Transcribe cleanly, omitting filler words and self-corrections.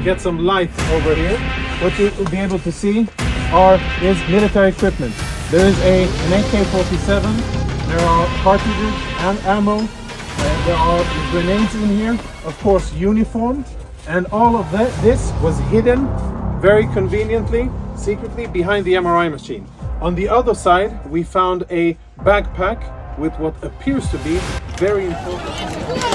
get some light over here, what you will be able to see is military equipment. There is an AK-47, there are cartridges and ammo, there are grenades in here, of course uniform, and all of this was hidden very conveniently, secretly behind the MRI machine. On the other side, we found a backpack with what appears to be very important.